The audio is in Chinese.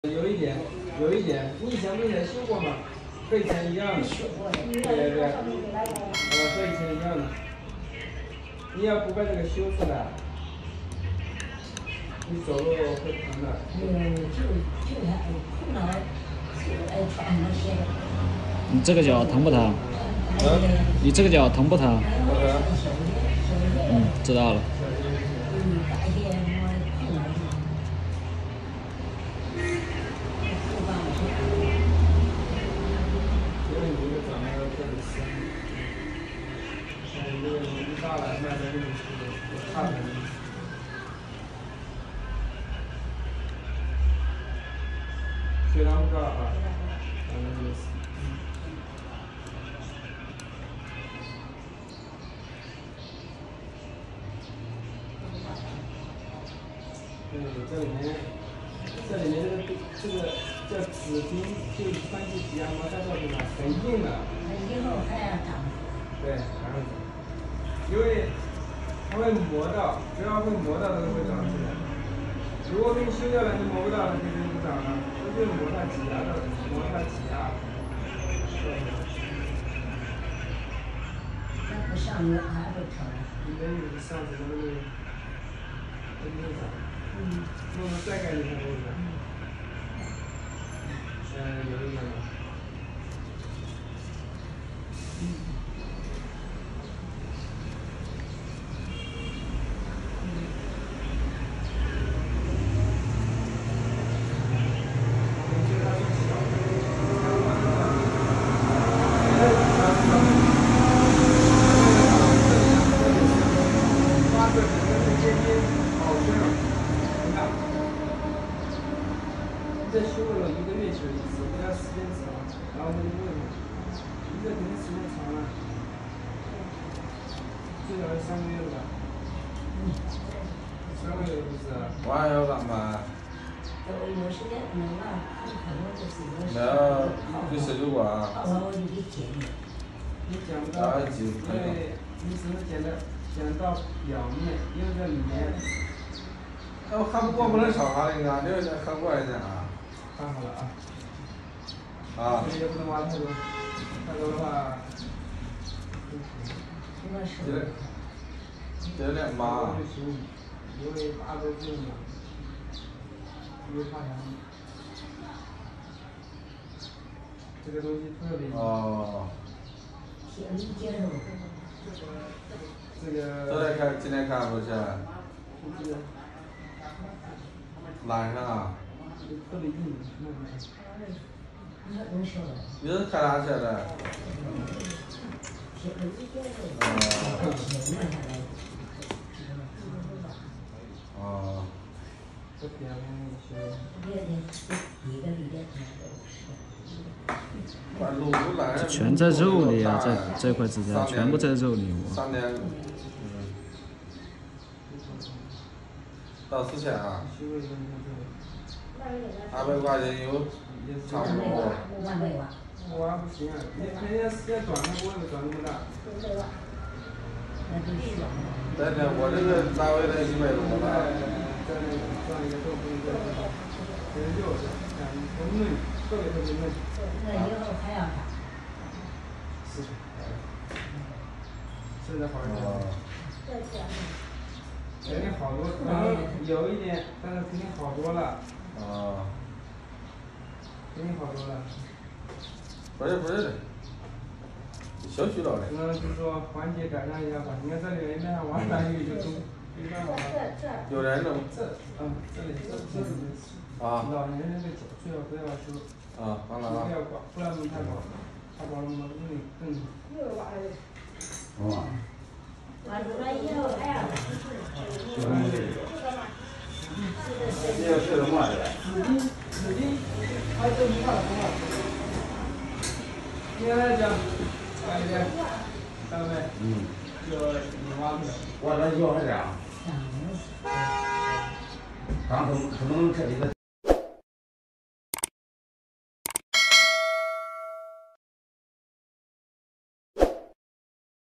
有一点，你以前不是也修过吗？和以前一样的。对，和以前一样的。你要不把这个修出来，你走路会疼的。 你这个脚疼不疼？你这个脚疼不疼？ 不疼。 知道了。 大了，慢慢给你看看。血糖不高啊，这里面这个叫纸皮，就穿起皮啊，摩擦到什么，很硬的。 以后还要长。 对，还会长，因为它会磨到，只要会磨到它都会长出来。如果给你修掉了，你磨不到，它肯定不长了。这就是摩擦挤压的，摩擦挤压。 那不上药还会疼。 没有上什么都没长。弄得再干净它都会长。有一点吗？再修个1个月修一次，不要时间长，然后他就问了，一个肯定时间长了，最少要3个月吧。3个月不是啊？ 我还要干嘛？ 有时间能啊， 没有，去19馆。 我就给剪的。 你剪不到，因为你只能剪到表面，因为在里面。 我看不过不能少看一个，这个看过一点啊。 看好了啊。 啊。 这也不能挖太多，太多的话。 这两码。 因为大多数嘛，因为怕啥？这个东西特别。 哦。这个。今天看多少钱？ 这个。 晚上啊。 特别硬， 你是开哪去的？哦。 这边这全在肉里啊，这块指甲全部在肉里。 3年，到4000啊。200块钱有差不多。 我不行啊，人家时间短，他不会长那么大。 对，我这个单位的100多了。 在那个上一个豆腐一个，特别嫩，特别嫩。 那以后还要长。 是。现在好一点。肯定好多，可能有一点，但是肯定好多了。肯定好多了。 不是的，小许了的。 只能就是说缓解改善一下吧。你看这里面上往上就中，没办法。 有人弄。 这里啊。 老年人的脚最好不要修。 完了啊。 不要刮，不然弄太刮，太刮了嘛更。 完了以后还要。 你要吃什么的？ 纸巾，还有一块红了。今天来讲，看一遍，看到没？就你挖出来。 我这脚还这样。刚不能彻底的。